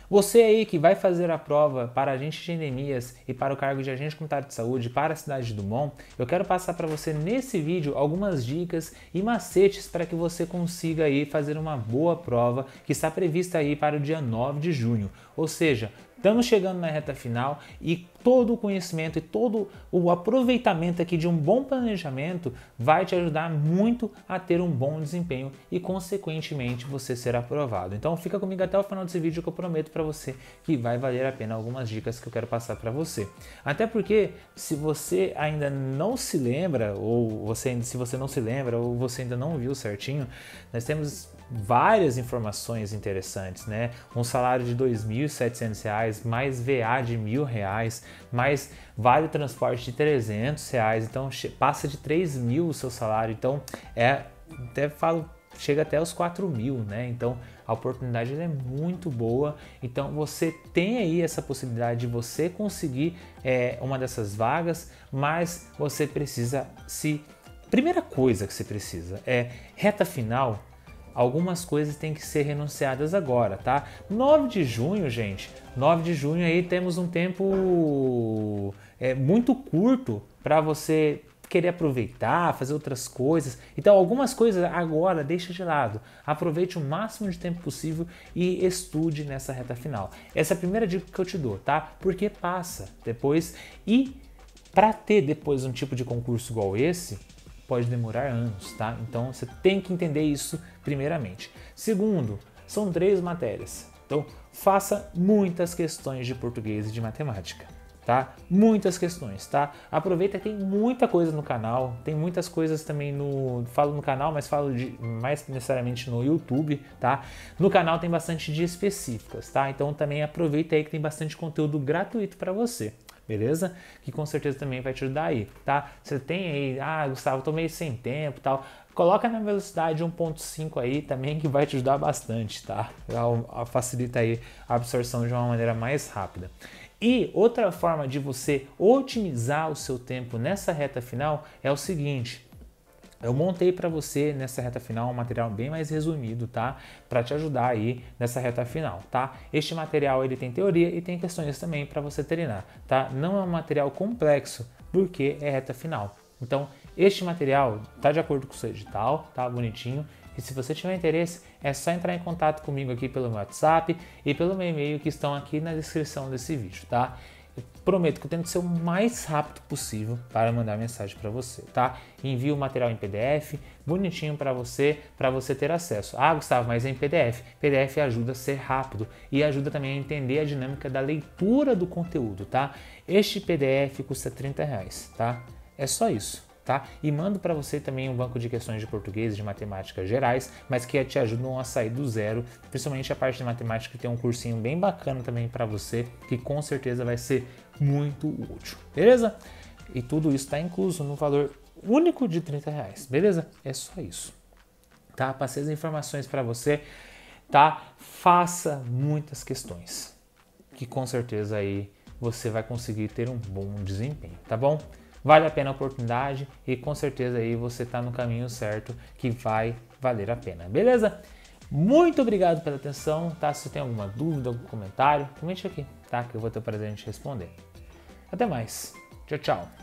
Você aí que vai fazer a prova para agente de endemias e para o cargo de agente comunitário de saúde para a cidade de Dumont, eu quero passar para você nesse vídeo algumas dicas e macetes para que você consiga aí fazer uma boa prova que está prevista aí para o dia 9 de junho. Ou seja, estamos chegando na reta final e todo o conhecimento e todo o aproveitamento aqui de um bom planejamento vai te ajudar muito a ter um bom desempenho e, consequentemente, você ser aprovado. Então fica comigo até o final desse vídeo que eu prometo para você que vai valer a pena algumas dicas que eu quero passar para você. Até porque, se você ainda não se lembra, ou se você não se lembra, ou você ainda não viu certinho, nós temos várias informações interessantes, né? Um salário de R$ 2.700, mais VA de R$ 1.000, mais vale transporte de R$ 300, então passa de 3.000 o seu salário, então chega até os 4.000, né? Então a oportunidade é muito boa, então você tem aí essa possibilidade de você conseguir uma dessas vagas, mas você precisa Primeira coisa que você precisa é reta final. Algumas coisas têm que ser renunciadas agora, tá? 9 de junho, gente, 9 de junho aí temos um tempo muito curto para você querer aproveitar, fazer outras coisas. Então, algumas coisas agora deixa de lado. Aproveite o máximo de tempo possível e estude nessa reta final. Essa é a primeira dica que eu te dou, tá? Porque passa depois e para ter depois um tipo de concurso igual esse, pode demorar anos, tá? Então você tem que entender isso primeiramente. Segundo, são 3 matérias. Então faça muitas questões de português e de matemática, tá? Muitas questões, tá? Aproveita que tem muita coisa no canal, tem muitas coisas também falo no canal, mas falo mais necessariamente no YouTube, tá? No canal tem bastante de específicas, tá? Então também aproveita aí que tem bastante conteúdo gratuito para você. Beleza? Que com certeza também vai te ajudar aí, tá? Você tem aí, Gustavo, tô meio sem tempo e tal. Coloca na velocidade 1.5 aí também que vai te ajudar bastante, tá? Facilita aí a absorção de uma maneira mais rápida. E outra forma de você otimizar o seu tempo nessa reta final é o seguinte. Eu montei para você nessa reta final um material bem mais resumido, tá? Para te ajudar aí nessa reta final, tá? Este material ele tem teoria e tem questões também para você treinar, tá? Não é um material complexo porque é reta final. Então, este material tá de acordo com o seu edital, tá bonitinho. E se você tiver interesse, é só entrar em contato comigo aqui pelo meu WhatsApp e pelo meu e-mail que estão aqui na descrição desse vídeo, tá? Eu prometo que eu tento ser o mais rápido possível para mandar mensagem para você, tá? Envio o material em PDF, bonitinho para você ter acesso. Ah, Gustavo, mas é em PDF. PDF ajuda a ser rápido e ajuda também a entender a dinâmica da leitura do conteúdo, tá? Este PDF custa R$30, tá? É só isso. Tá? E mando para você também um banco de questões de português e de matemática gerais, mas que te ajudam a sair do zero, principalmente a parte de matemática, que tem um cursinho bem bacana também para você, que com certeza vai ser muito útil, beleza? E tudo isso está incluso no valor único de R$30, beleza? É só isso, tá? Passei as informações para você, tá? Faça muitas questões, que com certeza aí você vai conseguir ter um bom desempenho, tá bom? Vale a pena a oportunidade e com certeza aí você está no caminho certo que vai valer a pena, beleza? Muito obrigado pela atenção, tá? Se você tem alguma dúvida, algum comentário, comente aqui, tá? Que eu vou ter o prazer em te responder. Até mais. Tchau, tchau.